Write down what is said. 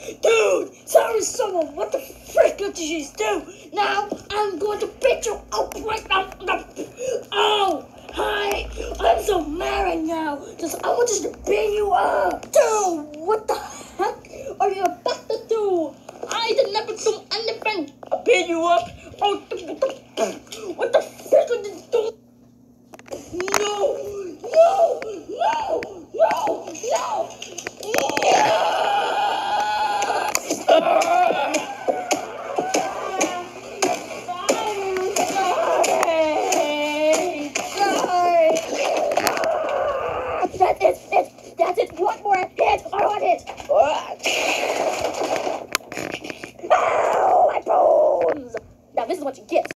Dude, sorry someone, what the frick did you just do? Now I'm going to beat you up right now. Oh, hi, I'm so mad right now. I want just to beat you up. Dude, what the heck are you about to do? I did never do anything. I beat you up. Oh, what the